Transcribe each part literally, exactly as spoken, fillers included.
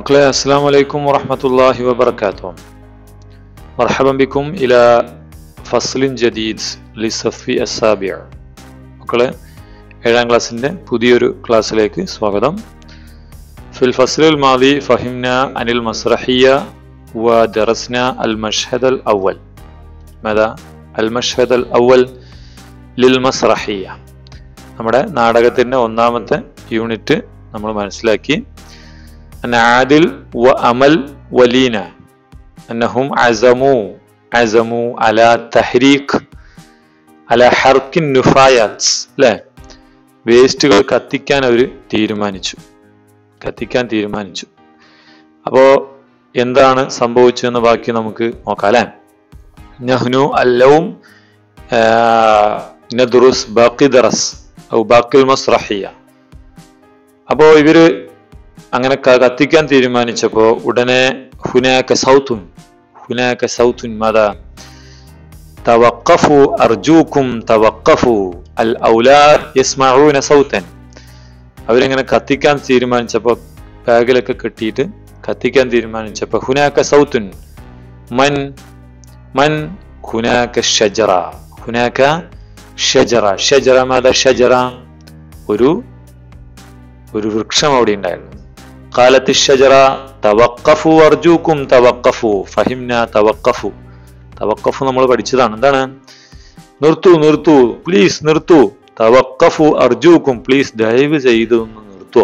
مقلة السلام عليكم ورحمة الله وبركاته. مرحبا بكم إلى فصل جديد للصف السابع. مقلة ഏഴാം ക്ലാസ്സിന്റെ പുതിയൊരു ക്ലാസ്സിലേക്ക് സ്വാഗതം. في الفصل الماضي فهمنا عن المسرحية ودرسنا المشهد الأول. ماذا؟ المشهد الأول للمسرحية. നമ്മുടെ നാടകത്തിന്റെ ഒന്നാമത്തെ യൂണിറ്റ് നമ്മൾ മനസ്സിലാക്കി. عادل وأمل ولينا أنهم عزموا عزموا على تحريك على حرق النفايات. لا വേസ്റ്റുകൾ കത്തിക്കാൻ അവർ തീരുമാനിച്ചു കത്തിക്കാൻ തീരുമാനിച്ചു അപ്പോൾ എന്താണ് സംഭവിച്ചതെന്ന് ബാക്കി നമുക്ക് നോക്കാം അല്ലേ. നഹ്നു അല്ലൗം നദ്റുസ് ബാഖി ദറസ് ഔ ബാഖിൽ മസ്റഹിയ. അപ്പോൾ ഇവര് അങ്ങനെ കത്തിക്കാൻ തീരുമാനിച്ചപ്പോ ഉടനെ ഹുനാക സൗത്തുൻ ഹുനാക സൗത്തുൻ മദാ തവഖഫു അർജൂക്കും തവഖഫു അൽ ഔലാദ് യസ്മഊന സൗതൻ. അവരിങ്ങനെ കത്തിക്കാൻ തീരുമാനിച്ചപ്പോ ബാഗിലൊക്കെ കെട്ടിയിട്ട് കത്തിക്കാൻ തീരുമാനിച്ചപ്പോ ഹുനാക സൗത്തുൻ മൻ മൻ ഹുനാക ഷജറ ഹുനാക ഷജറ ഷജറ മദാ ഷജറ ഒരു ഒരു വൃക്ഷം അവിടെ ഉണ്ടായിരുന്നു. قالت الشجرة توقفوا أرجوكم توقفوا فهمنا توقفوا توقفوا നമ്മൾ പഠിച്ചതാണ്. എന്താണ്? നിർത്തൂ നിർത്തൂ പ്ലീസ് നിർത്തൂ. توقفوا أرجوكم പ്ലീസ് ദയവ് ചെയ്ത് ഒന്ന് നിർത്തൂ.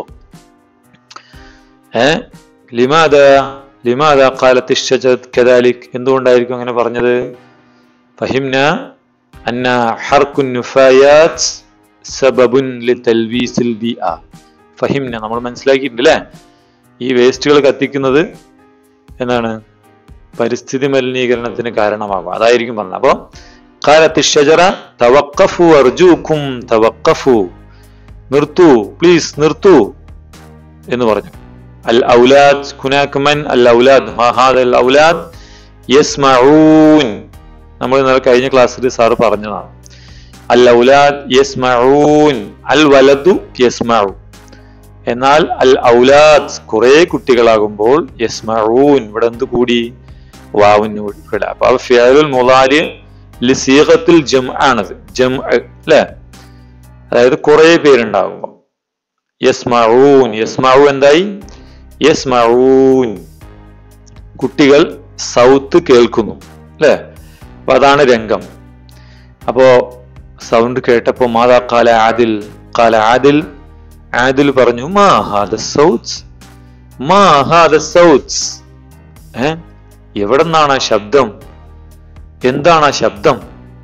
ഏ لماذا لماذا قالت الشجرة كذلك? എന്തുകൊണ്ടായിരിക്കും അങ്ങനെ പറഞ്ഞത്? فهمنا أن حرق النفايات سبب لتلويث البيئة. ഫഹിംന നമ്മൾ മനസ്സിലാക്കിയിട്ടുണ്ട് അല്ലേ. ഈ വേസ്റ്റുകൾ കത്തിക്കുന്നത് എന്താണ്? പരിസ്ഥിതി മലിനീകരണത്തിന് കാരണമാകും. അതായിരിക്കും പറഞ്ഞത്. അപ്പൊ ഖാലത്തി ഷജറ തവഖഫു അർജൂക്കും തവഖഫു നിർത്തൂ പ്ലീസ് നിർത്തൂ എന്ന് പറഞ്ഞു. അൽ ഔലാദ് ഹുനാക മൻ അൽ ഔലാദ് മാ ഹാദ അൽ ഔലാദ് യസ്മഊൻ. നമ്മൾ ഇന്നലെ കഴിഞ്ഞ ക്ലാസ്സിൽ സാർ പറഞ്ഞതാണ്. അൽ ഔലാദ് യസ്മഊൻ അൽ വലദു യസ്മഉ. എന്നാൽ അൽ ഔലാദ് കുറെ കുട്ടികളാകുമ്പോൾ യസ്മഊൻ ഇവിടെ എന്ത് കൂടി? വാവിന് കൂടി. അപ്പൊ ഫിഅലുൽ മുളാരി ലിസീഗത്തുൽ ജംഅ ആണത്. ജംഅ അല്ലേ, അതായത് കുറെ പേരുണ്ടാകുമ്പോ. യസ്മഊൻ യസ്മഉ എന്തായി? യസ്മഊൻ കുട്ടികൾ സൗത്ത് കേൾക്കുന്നു അല്ലേ. അപ്പൊ അതാണ് രംഗം. അപ്പോ സൗണ്ട് കേട്ടപ്പോ മാതാ ഖാല ആദിൽ ഖാല ആദിൽ ആദിൽ പറഞ്ഞു മാ ഹാദ സൗത്ത് മാ ഹാദ സൗത്ത്. ഏ എവിടെന്നാണ് ആ ശബ്ദം? എന്താണ് ആ ശബ്ദം?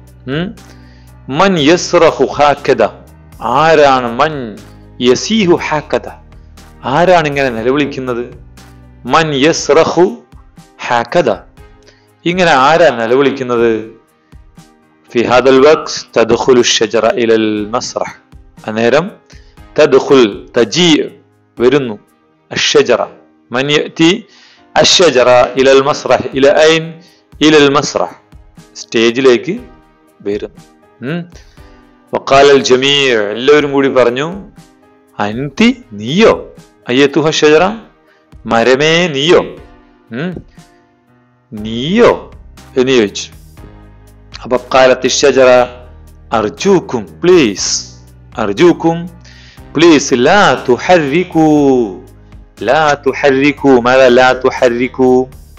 മൻ യസ്റഹു ഹാക്കദ. ആരാണ്? മൻ യസീഹു ഹാക്കദ. ആരാണ് ഇങ്ങനെ നിലവിളിക്കുന്നത്? മൻ യസ്റഹു ഹാക്കദ. ഇങ്ങനെ ആരാ നിലവിളിക്കുന്നത്? ഫി ഹാദൽ വഖ്ത് തദ്ഖുലു അഷ്ജറ ഇലൽ മസ്റഹ്. അന്നേരം തദ്ഖുൽ തജീ വരുന്നു അഷ്ജറ. മൻ യഅതി അഷ്ജറ ഇലൽ മസ്റഹ് ഇല ഐൻ ഇലൽ മസ്റഹ്. സ്റ്റേജിലേക്ക് വരുന്നു. വഖാലൽ ജമീ എല്ലാവരും കൂടി പറഞ്ഞു അൻതി നീയോ? അയ്യതുഹ അഷ്ജറ മരമേ നീയോ? നീയോ എന്ന് ചോദിച്ചു. അപ്പൊ ഖാലത്ത് അഷ്ജറ അർജൂക്കും പ്ലീസ് അർജൂക്കും പ്ലീസ് ലാ തുഹർരികൂ ലാ തുഹർരികൂ മാദാ ലാ തുഹർരികൂ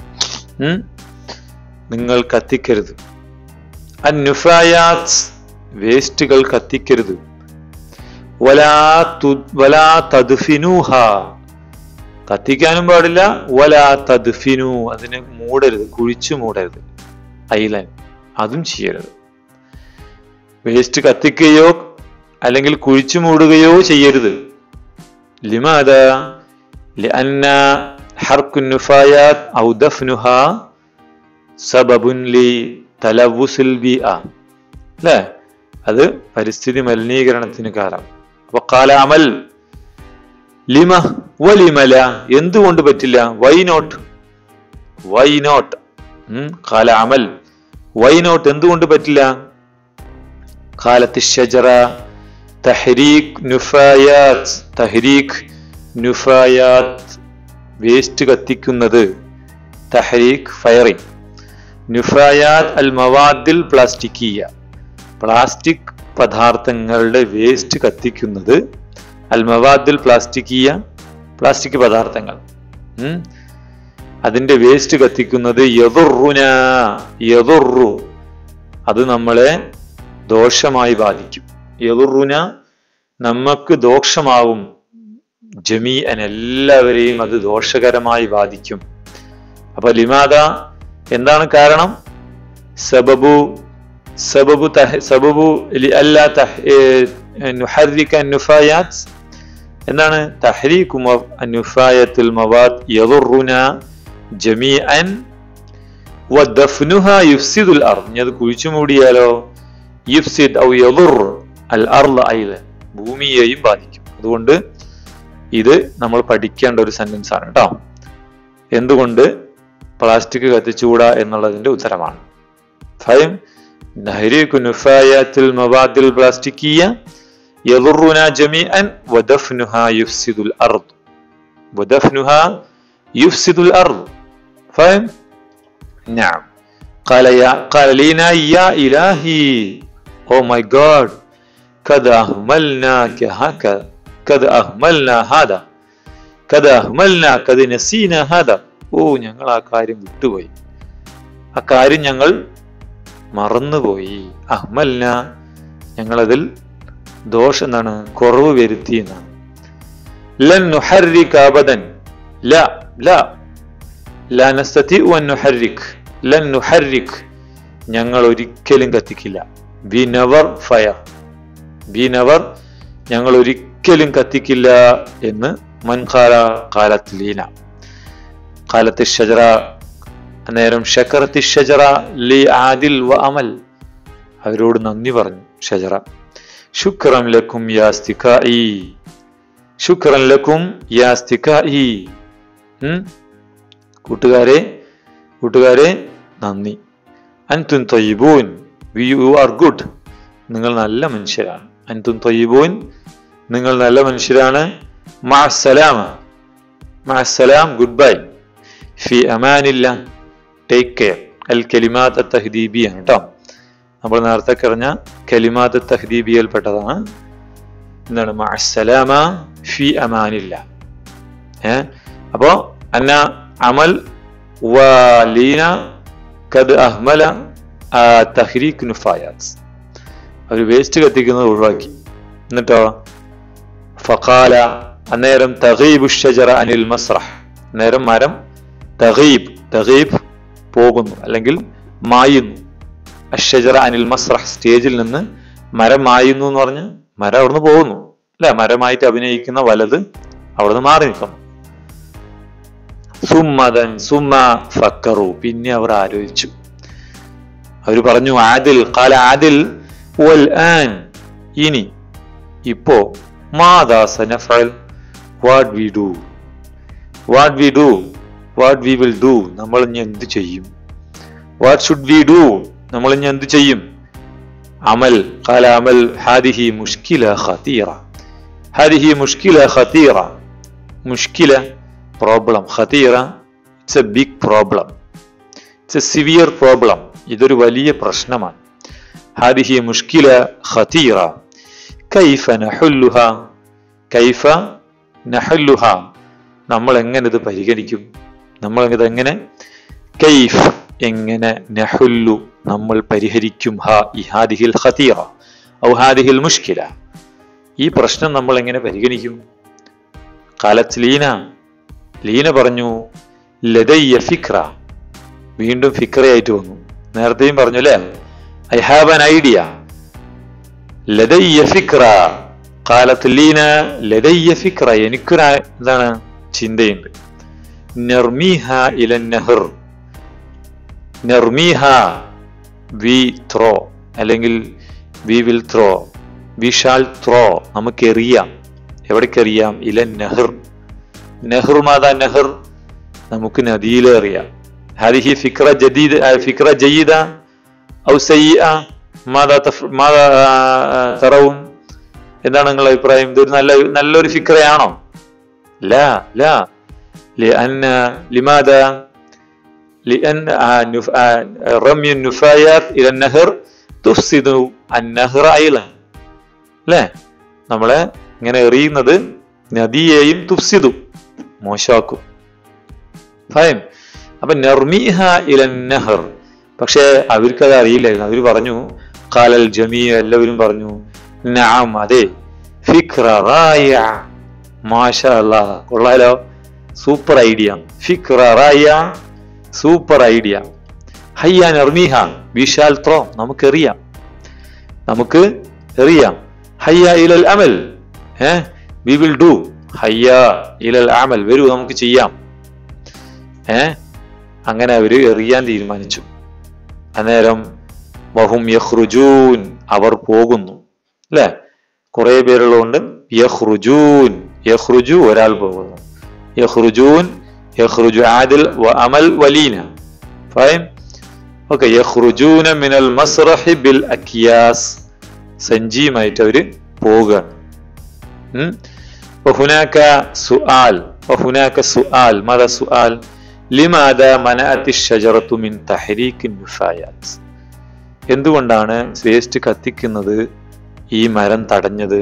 നിങ്ങൾ കത്തിക്കരുത്. അന്നുഫായാത്ത് വേസ്റ്റുകൾ കത്തിക്കരുത്. വലാ തു വലാ തദ്ഫിനൂഹാ കത്തിക്കാനും പാടില്ല. വലാ തദ്ഫിനു അതിനെ മൂടരുത്, കുഴിച്ചു മൂടരുത്. ഐലൻ അതും ചെയ്യരുത്. വേസ്റ്റ് കത്തിക്കുകയോ അല്ലെങ്കിൽ കുഴിച്ചു മൂടുകയോ ചെയ്യരുത്. ലിമാദാ ലഅന്ന ഹർഖു നുഫായാത് ഔ ദഫ്നുഹാ സബബുൻ ലി തലവ്വുസിൽ ബിഅ. അല്ലേ, അത് പരിസ്ഥിതി മലിനീകരണത്തിന് കാരണം. അപ്പൊ ഖാല അമൽ ലിമ വലിമല എന്തുകൊണ്ട് പറ്റില്ല? വൈ നോട്ട് വൈ നോട്ട് ഖാല അമൽ വൈ നോട്ട് എന്തുകൊണ്ട് പറ്റില്ല? ഖാലത്ത് ഷജറ തഹ്രീക് നുഫായാത്ത് തഹ്രീക് നുഫായാത്ത് വേസ്റ്റ് കത്തിക്കുന്നത്, തഹരീഖ് ഫയറിംഗ്. നുഫായാത്ത് അൽ മവാദിൽ പ്ലാസ്റ്റിക്കിയ, പ്ലാസ്റ്റിക് പദാർത്ഥങ്ങളുടെ വേസ്റ്റ് കത്തിക്കുന്നത്. അൽ മവാദിൽ പ്ലാസ്റ്റിക്കിയ, പ്ലാസ്റ്റിക് പദാർത്ഥങ്ങൾ, അതിന്റെ വേസ്റ്റ് കത്തിക്കുന്നത്. യദുറുന, യദുറു, അത് നമ്മളെ ദോഷമായി ബാധിക്കും. യദുറുന, നമുക്ക് ദോഷമാവും. ജമീഅൻ, എല്ലാവരെയും അത് ദോഷകരമായി ബാധിക്കും. അപ്പൊ ലിമാദ, എന്താണ് കാരണം? സബബു സബബു സബബു അല്ലാ നുഹർരിക അന്നുഫായാത്ത്, എന്താണ്? തഹ്രീകു അന്നുഫായത്തുൽ മവാദ് യദുറുന ജമീഅൻ വദഫ്നുഹാ യുഫ്സിദുൽ അർദ്. ഇനി അത് കുഴിച്ചു മൂടിയാലോ? യുഫ്സിദ് ഔ യദുർ അൽ അർദ് അയ്ളൻ, ഭൂമിയെയും ബാധിക്കും. അതുകൊണ്ട് ഇത് നമ്മൾ പഠിക്കേണ്ട ഒരു സെന്റൻസ് ആണ് കേട്ടോ. എന്തുകൊണ്ട് പ്ലാസ്റ്റിക് കത്തിച്ചുകൂടാ എന്നുള്ളതിന്റെ ഉത്തരമാണ്. ഫൈം തഹ്രീകു നുഫായാത്തുൽ മവാദിൽ പ്ലാസ്റ്റിക്കിയ യദുറുന ജമീഅൻ വദഫ്നുഹാ യുഫ്സിദുൽ അർദ്, വദഫ്നുഹാ യുഫ്സിദുൽ അർദ്. ഫൈം നഅം. قال يا قال لينا يا إلهي oh my god قد أهملناك هكذا قد أهملنا هذا قد أهملنا قد نسينا هذا. ഓ, ഞങ്ങൾ ആ കാര്യം വിട്ടുപോയി, ആ കാര്യം ഞങ്ങൾ മറന്നുപോയി. അഹ്മൽന, ഞങ്ങളതിൽ ദോഷം, എന്താണ്? കുറവ് വരുത്തി എന്നാണ്. ലൻ നുഹർരിക അബദൻ, ലാ ലാ ലാ നസ്തതിഉ അൻ നുഹർരിക്, ലൻ നുഹർരിക്, ഞങ്ങൾ ഒരിക്കലും കത്തിക്കില്ല. We never fire, we never, ഞങ്ങൾ ഒരിക്കലും കത്തിക്കില്ല എന്ന്. മൻ ഖാല ഖാലത്ത് ലീന, ഖാലത്ത് ഷജറ, അന്നേരം ശകറത്തി ഷജറ ലി ആദിൽ വ അമൽ, അവരോട് നന്ദി പറഞ്ഞു ഷജറ. ശുക്രൻ ലക്കും യാ ഇസ്തിഖാഇ, ശുക്രൻ ലക്കും യാ ഇസ്തിഖാഇ, കൂട്ടുകാരെ കൂട്ടുകാരെ നന്ദി. അൻതും ത്വയ്യിബൂൻ, യു ആർ ഗുഡ്, നിങ്ങൾ നല്ല മനുഷ്യരാണ്. അൻതും ത്വയ്യിബൂൻ, നിങ്ങൾ നല്ല മനുഷ്യരാണ്. മഅസ്സലാമ, മഅസ്സലാം, ഗുഡ് ബൈ. ഫി അമാനില്ല, ടേക്ക് കെയർ. അൽ കലിമാത്ത് തഹ്ദീബിയാണ് കേട്ടോ. നമ്മൾ നേരത്തെ പറഞ്ഞ കലിമാത്ത് തഹ്ദീബിയയിൽ പെട്ടതാണ്. എന്താണ്? മഅസ്സലാമ ഫി അമാനില്ല. ഏഹ് അപ്പോ അന്ന അമൽ വലീന കദ് അഹ്മല തഹ്രീക് നുഫായാത്ത്, അവർ വേസ്റ്റ് കത്തിക്കുന്നത് ഒഴിവാക്കി. എന്നിട്ടോ ഫഖാല, അന്നേരം തഗീബു ഷജറ അനിൽ മസ്റഹ്, നേരം മരം തഗീബ്, തഗീബ് പോകുന്നു അല്ലെങ്കിൽ മായുന്നു. അഷജറ അനിൽ മസ്റഹ്, സ്റ്റേജിൽ നിന്ന് മരം മായുന്നു എന്ന് പറഞ്ഞ് മരം അവിടുന്ന് പോകുന്നു അല്ലെ. മരമായിട്ട് അഭിനയിക്കുന്ന വലത് അവിടുന്ന് മാറി നിൽക്കുന്നു. സുമ്മദൻ സുമ്മ ഫക്കറു, പിന്നെ അവർ ആലോചിച്ചു, അവർ പറഞ്ഞു. ആദിൽ ഖാല ആദിൽ വൽ ആൻ, ഇനി ഇപ്പോ മാദാ സനഫഅൽ, what we do, what we do, what we will do, നമ്മൾ ഇനി എന്ത് ചെയ്യും. വാട്ട് ഷുഡ് വി ഡു, നമ്മൾ ഇനി എന്ത് ചെയ്യും. അമൽ ഖാല അമൽ ഹാദിഹി മുഷ്കില ഖതീറ, ഹാദിഹി മുഷ്കില ഖതീറ, മുഷ്കില പ്രോബ്ലം, ഖതീറ it's a big problem, it's a severe problem, ഇതൊരു വലിയ പ്രശ്നമാണ്. ഹാദിഹി മുഷ്കില ഖതീറ കൈഫ നഹുല്ലുഹ, കൈഫ നഹുല്ലുഹ, നമ്മൾ എങ്ങനെ ഇത് പരിഗണിക്കും, നമ്മൾ ഇത് എങ്ങനെ, കൈഫ് എങ്ങനെ, നഹുല്ലു നമ്മൾ പരിഹരിക്കും, ഹ ഈ ഹാദിഹിൽ ഖതീറ ഔ ഹാദിഹിൽ മുഷ്കില, ഈ പ്രശ്നം നമ്മൾ എങ്ങനെ പരിഗണിക്കും. ഖാലത്ത് ലീന, ലീന പറഞ്ഞു. ലദയ്യ ഫിക്ര, വീണ്ടും ഫിക്രയായിട്ട് വന്നു. നേരത്തെയും പറഞ്ഞു അല്ലേ, ഐ ഹാവ് ആൻ ഐഡിയ. ലദയ്യ ഫിക്ര, ഖാലത്ത് ലീന ലദയ്യ ഫിക്ര, എനിക്കൊരു എന്താണ് ചിന്തയുണ്ട്. നർമീഹ ഇലൻ നഹർ, നർമീഹ വി ത്രോ, അല്ലെങ്കിൽ we will throw, we shall throw, നമുക്ക് എറിയാം. എവിടേക്കെറിയാം? ഇലൻ നഹർ, നെഹ്ർ മാതാ നെഹർ, നമുക്ക് നദിയിലെ അറിയാം. ഹാദിഹി ഫിക്ര ജദീദ, ഫിക്ര ജയ്യിദ ഔ സയ്യിഅ, മാതാ മാതാ തറൗൻ, എന്താണ് നിങ്ങളുടെ അഭിപ്രായം? ഇതൊരു നല്ല നല്ലൊരു ഫിക്രയാണോ? ലാ ലാ لأن لماذا؟ لأن رمي النفايات إلى النهر تفسد النهر أيضا. അല്ലേ? നമ്മളെ ഇങ്ങനെ എറിയുന്നത് നദിയെയും തുഫ്സിദു, മോശമാക്കും. ഫൈൻ. അപ്പൊ നർമിഹ ഇലൻ നഹർ. പക്ഷെ അവർക്കത് അറിയില്ലായിരുന്നു. അവർ പറഞ്ഞു ഖാലൽ ജമീ, എല്ലാവരും പറഞ്ഞു നഅം, അതെ, ഫിക്ര റായിഅ, മാഷാ അല്ലാഹ്, കൊള്ളാലോ, സൂപ്പർ ഐഡിയ, ഫിക്ര റായിഅ, സൂപ്പർ ഐഡിയ, ഹയ്യ നർമിഹ, വി ഷാൽ ത്രോ, നമുക്ക് എറിയാം, നമുക്ക് എറിയാം, ഹയ്യ ഇലൽ അമൽ, ഏഹ് വി വിൽ ഡു, ഹയ്യ ഇലൽ അമൽ, വരൂ നമുക്ക് ചെയ്യാം. ഏഹ് അങ്ങനെ അവര് എറിയാൻ തീരുമാനിച്ചു. അന്നേരം വഹും യഖ്റുജൂൻ, അവർ പോകുന്നു. അല്ലെ, കുറെ പേരുള്ളതുകൊണ്ട് യഖ്റുജൂൻ, യഖ്റുജു ഒരാൾ പോകുന്നു, യഖ്റുജൂൻ, യഖ്റുജു ആദിൽ വ അമൽ വലീന. ഫൈൻ. ഓക്കെ, യഖ്റുജൂന മിനൽ മസ്റഹി ബിൽ അക്യാസ്, സഞ്ചിയുമായിട്ട് അവര് പോവുകയാണ്. വഹുനാക സുആൽ, വഹുനാക സുആൽ, മാദാ സുആൽ? ലിമാദാ മനഅത്തി ഷജറത്തു മിൻ തഹ്രീകി നിഫായാത്ത്, എന്തുകൊണ്ടാണ് വേസ്റ്റ് കത്തിക്കുന്നത് ഈ മരം തടഞ്ഞത്?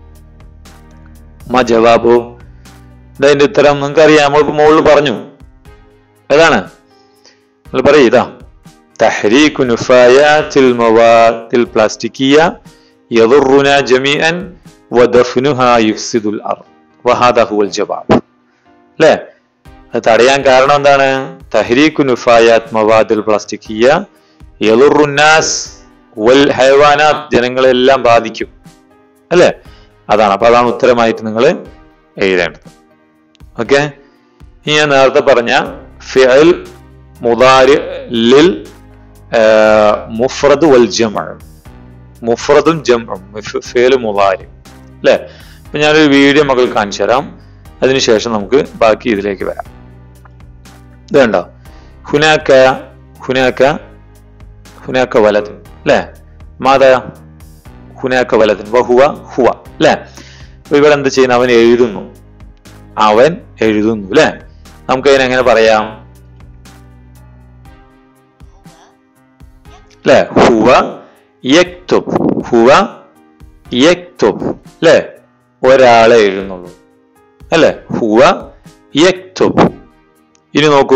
മാ ജവാബോ? ഇതിന്റെ ഉത്തരം നിങ്ങൾക്ക് അറിയാം, നമ്മളിപ്പോ മുകളിൽ പറഞ്ഞു. ഏതാണ്? നിങ്ങൾ പറയും, ഇതാ തഹ്രീകു നിഫായാത്തിൽ മവാദിൽ പ്ലാസ്റ്റിക്കിയ യദുറുനാ ജമീഅൻ വദഫ്നുഹാ യുഫ്സിദുൽ അർദ് വഹാദാ ഹുവൽ ജവാബ്. അല്ലേ? അത് തടയാൻ കാരണം എന്താണ്? തഹ്രീകു നിഫായാത്ത് മവാദിൽ പ്ലാസ്റ്റിക്കിയ യദുറുന്നാസ് വൽ ഹയവാനാത്ത്, ജനങ്ങളെല്ലാം ബാധിക്കും. അല്ലേ? അതാണ്. അപ്പൊ അതാണ് ഉത്തരമായിട്ട് നിങ്ങൾ എഴുതേണ്ടത്. ഓക്കെ. ഇനി ഞാൻ നേരത്തെ പറഞ്ഞ ഫിഅൽ മുദാരി ലിൽ മുഫ്രദ് വൽ ജംഅ, മുഫ്രദും ജംഉം, ഫിഅൽ മുദാരി. അല്ലേ? അപ്പൊ ഞാനൊരു വീഡിയോ മകൾ കാണിച്ചു തരാം, അതിനുശേഷം നമുക്ക് ബാക്കി ഇതിലേക്ക് വരാം. ഇത് കണ്ടോ? ഹുനാക്ക ഹുനാക്ക ഹുനാക്ക വലത്. അല്ലേ? മാതാ ഹുനാക്ക വലത് വഹുവ ഹുവ. അല്ലേ? അപ്പൊ ഇവിടെ എന്ത് ചെയ്യുന്നു? അവൻ എഴുതുന്നു, അവൻ എഴുതുന്നു. അല്ലെ? നമുക്ക് അതിനെങ്ങനെ പറയാം? അല്ലെ? ഹുവ യക്തുബ്, ഹുവ യക്തുബ്. അല്ലെ? ഒരാളെ എഴുതുന്നുള്ളൂ. അല്ലെ? ഹുവ യക്തുബ്. ഇനി നോക്കൂ,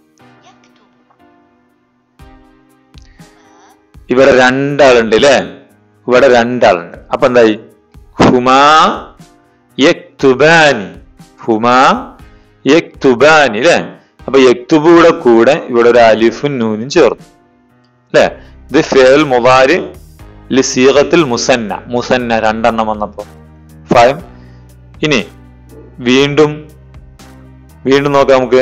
ഇവിടെ രണ്ടാളുണ്ട്. അല്ലെ? ഇവിടെ രണ്ടാളുണ്ട്. അപ്പൊ എന്തായി? ഹുമാ യക്തുബാനി, ഹുമാ യക്തുബാനി. അല്ലെ? അപ്പൊ യക്തുബുടെ കൂടെ ഇവിടെ ഒരു അലിഫും നൂനും ചേർന്നു. അല്ലെ? ഇത് ഫിഅൽ മുദാരി ലിസീഗത്തിൽ മുസന്ന, മുസന്ന രണ്ടെണ്ണം വന്നപ്പോ. ഫൈൻ. ഇനി വീണ്ടും വീണ്ടും നോക്കാം നമുക്ക്.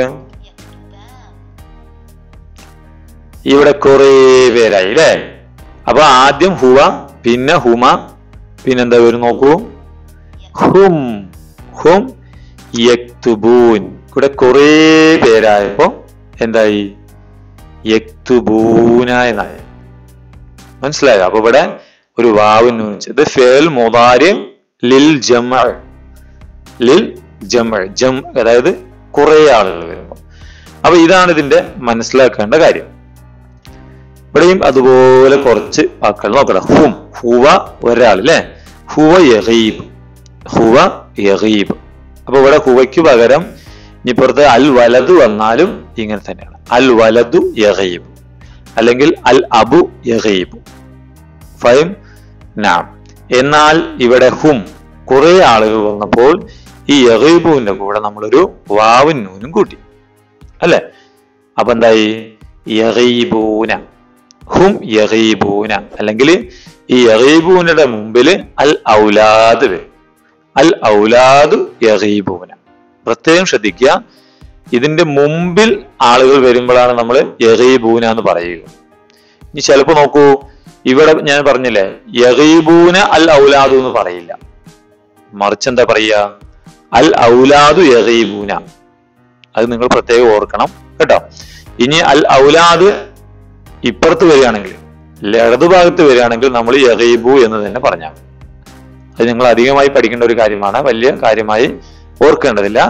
ഇവിടെ കുറെ പേരായി. അല്ലെ? അപ്പൊ ആദ്യം ഹുവ, പിന്നെ ഹുമ, പിന്നെന്താ വരും നോക്കൂ, ഹും, ഹും യക്തുബൂൻ. ഇവിടെ കുറെ പേരായപ്പോ എന്തായി? യക്തുബൂന എന്നായി. മനസ്സിലായോ? അപ്പൊ ഇവിടെ ഒരു വാവിന് വെച്ച് ഇത് ഫിഅൽ മുദാരി ലിൽ ജംഅ, ലിൽ ജംഅ, ജം അതായത് കുറെ ആളുകൾ വരുമ്പോ. അപ്പൊ ഇതാണ് ഇതിന്റെ മനസ്സിലാക്കേണ്ട കാര്യം. ഇവിടെയും അതുപോലെ കുറച്ച് വാക്കുകൾ നോക്കണം. ഹും, ഹുവ ഒരാൾ. അല്ലെ? ഹുവ യഗീബ്, ഹുവ യഗീബ്. അപ്പൊ ഇവിടെ ഹുവയ്ക്ക് പകരം ഇനി പുറത്ത് അൽ വലതു വന്നാലും ഇങ്ങനെ തന്നെയാണ്. അൽ വലതു യഗീബ് അല്ലെങ്കിൽ അൽ അബു യഗീബ്. ഫൈം. നാം. എന്നാൽ ഇവിടെ ഹും കുറെ ആളുകൾ വന്നപ്പോൾ ഈ യഗീബുവിന്റെ കൂടെ നമ്മളൊരു വാവും നൂനും കൂട്ടി. അല്ലെ? അപ്പൊ എന്തായി? യഗീബൂന, ഹും യഗീബൂന. അല്ലെങ്കിൽ ഈ യഗീബൂനയുടെ മുമ്പിൽ അൽ ഔലാദ് വരും. അൽ ഔലാദ് യഗീബൂന. പ്രത്യേകം ശ്രദ്ധിക്കുക, ഇതിന്റെ മുമ്പിൽ ആളുകൾ വരുമ്പോഴാണ് നമ്മൾ യഗീബൂന എന്ന് പറയുക. ഇനി ചിലപ്പോ നോക്കൂ, ഇവിടെ ഞാൻ പറഞ്ഞില്ലേ യഗീബൂന അൽ ഔലാദു എന്ന് പറയില്ല, മറിച്ച് എന്താ പറയുക? അൽ ഔലാദു യഗീബൂന. അത് നിങ്ങൾ പ്രത്യേകം ഓർക്കണം കേട്ടോ. ഇനി അൽ ഔലാദ് ഇപ്പുറത്ത് വരികയാണെങ്കിൽ, ഇടതുഭാഗത്ത് വരികയാണെങ്കിൽ നമ്മൾ യഗീബു എന്ന് തന്നെ പറഞ്ഞാൽ മതി. അത് നിങ്ങൾ അധികമായി പഠിക്കേണ്ട ഒരു കാര്യമാണ്, വലിയ കാര്യമായി ഓർക്കേണ്ടതില്ല.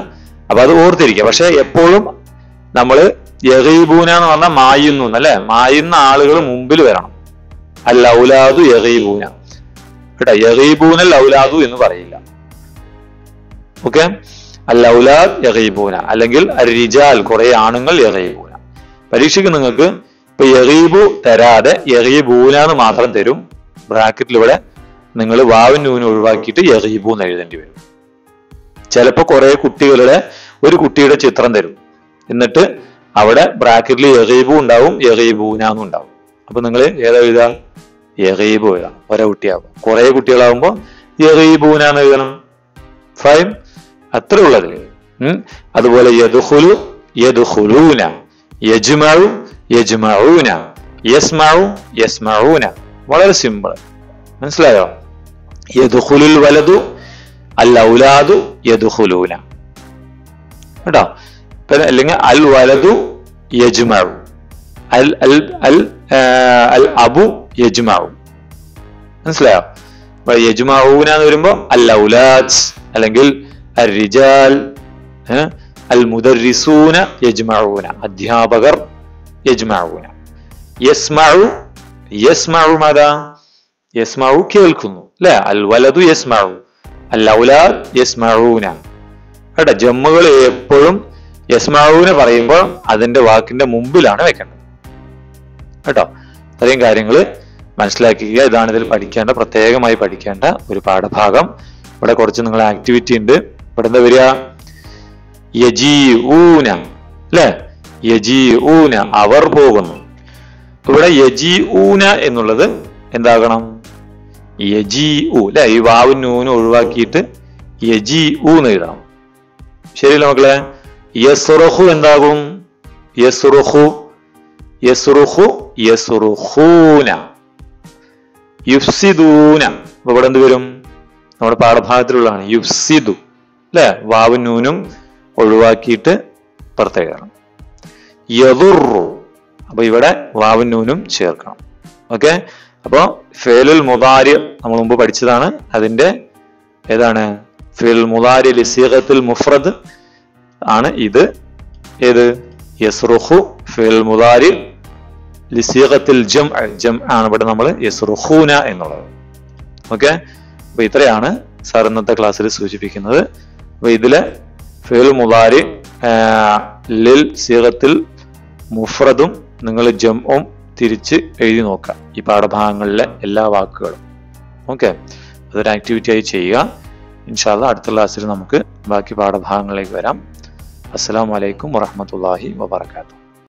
അപ്പൊ അത് ഓർത്തിരിക്കുക. പക്ഷെ എപ്പോഴും നമ്മള് യഗീബൂന എന്ന് പറഞ്ഞാൽ മായുന്നു അല്ലെ, മായുന്ന ആളുകൾ മുമ്പിൽ വരണം. അൽ ഔലാദു യഗീബൂന കേട്ടോ, യഗീബൂനൽ ഔലാദു എന്ന് പറയില്ല. ഓക്കെ, അൽ ഔലാദ് യഗീബൂന അല്ലെങ്കിൽ റിജാൽ കുറെ ആണുങ്ങൾ യഗീബൂന. പരീക്ഷയ്ക്ക് നിങ്ങൾക്ക് ഇപ്പൊ യഗീബു തരാതെ യഗീബൂന എന്ന് മാത്രം തരും. ബ്രാക്കറ്റിൽ ഇവിടെ നിങ്ങൾ വാവിൻ നൂന് ഒഴിവാക്കിയിട്ട് യഗീബു എന്ന് എഴുതേണ്ടി വരും. ചിലപ്പോ കുറെ കുട്ടികളുടെ ഒരു കുട്ടിയുടെ ചിത്രം തരും, എന്നിട്ട് അവിടെ ബ്രാക്കറ്റിൽ യഗീബു ഉണ്ടാവും യഗീബൂന എന്നും ഉണ്ടാവും. അപ്പൊ നിങ്ങൾ ഏതാ എഴുതാം? യഗീബു എഴുതാം. ഒരേ കുട്ടിയാകും. കുറെ കുട്ടികളാകുമ്പോ യഗീബൂന എന്ന് എഴുതണം. ഫൈൻ, അത്ര ഉള്ളത്. ഉം അതുപോലെ യദ്ഖുലു യദ്ഖുലൂന, യജ്മഉ യജ്മഊന, യസ്മഉ യസ്മഊന. വളരെ സിമ്പിൾ, മനസ്സിലായോ? യദ്ഖുലുൽ വലദു അൽ ഔലാദു യദ്ഖുലൂന കേട്ടോ. അല്ലെങ്കിൽ അൽ വലദു യജ്മഉ, അൽ അൽ അൽ അൽ അബു യജ്മഉ. മനസ്സിലായോ? യജ്മഊന എന്ന് വരുമ്പോ അൽ ഔലാദ് അല്ലെങ്കിൽ അൽ റിജാൽ, അൽ മുദർരിസൂന യജ്മഊന, അധ്യാപകർ യജ്മഊന. യസ്മഉ യസ്മഉ മാദാ? യസ്മഉ കേൾക്കുന്നു അല്ലെ. അൽ വലദു യസ്മഉ, അൽ ഔലാദ് യസ്മഊന കേട്ടോ. ജമ്മുകൾ എപ്പോഴും യസ്മഊന പറയുമ്പോൾ അതിന്റെ വാക്കിന്റെ മുമ്പിലാണ് വെക്കേണ്ടത് കേട്ടോ. ഇത്രയും കാര്യങ്ങൾ മനസ്സിലാക്കുക. ഇതാണ് ഇതിൽ പഠിക്കേണ്ട, പ്രത്യേകമായി പഠിക്കേണ്ട ഒരു പാഠഭാഗം. ഇവിടെ കുറച്ച് നിങ്ങൾ ആക്ടിവിറ്റി ഉണ്ട്. ഇവിടെ എന്താ വരിക? യജീഊന അല്ലെ, യജീഊന അവർ പോകുന്നു. ഇവിടെ യജീഊന എന്നുള്ളത് എന്താകണം? യജീഉ അല്ലെ. ഈ വാവും നൂനും ഒഴിവാക്കിയിട്ട് യജീഉ എന്ന് എഴുതണം. ശരിയല്ലേ മക്കളെ? യസ്റുഖു എന്താകും? യസ്റുഖു യസ്റുഖു യസ്റുഖൂന. യുഫ്സിദൂന, അപ്പൊ ഇവിടെ എന്ത് വരും? നമ്മുടെ പാഠഭാഗത്തിലുള്ളതാണ് യുഫ്സിദു അല്ലെ. വാവും നൂനും ഒഴിവാക്കിയിട്ട് പുറത്തേക്കണം. യദുറു, അപ്പൊ ഇവിടെ വാവും നൂനും ചേർക്കണം. ഓക്കെ, അപ്പോ ഫേലുൽ മുദാരി നമ്മൾ മുമ്പ് പഠിച്ചതാണ്. അതിന്റെ ഏതാണ്? ഫേലുൽ മുദാരി ലിസീഗത്തുൽ മുഫ്രദ് ആണ് ഇത്. ഏത്? യസ്റുഖു ഫേലുൽ മുദാരി ലിസീഗത്തുൽ ജം ജം ആണ് ഇവിടെ നമ്മൾ യസ്റുഖൂന എന്നുള്ളത്. ഓക്കെ, അപ്പൊ ഇത്രയാണ് സാർ ഇന്നത്തെ ക്ലാസ്സിൽ സൂചിപ്പിക്കുന്നത്. അപ്പൊ ഇതിലെ ഫേലുൽ മുദാരി ലിൽ സീഗത്തുൽ മുഫ്രദും നിങ്ങൾ ജംഉം തിരിച്ച് എഴുതി നോക്കാം, ഈ പാഠഭാഗങ്ങളിലെ എല്ലാ വാക്കുകളും. ഓക്കെ, അതൊരു ആക്ടിവിറ്റി ആയി ചെയ്യുക. ഇൻഷാ അല്ലാഹ് അടുത്ത ക്ലാസ്സിൽ നമുക്ക് ബാക്കി പാഠഭാഗങ്ങളിലേക്ക് വരാം. അസ്സലാമു അലൈക്കും വറഹ്മത്തുള്ളാഹി വബറകാതുഹു.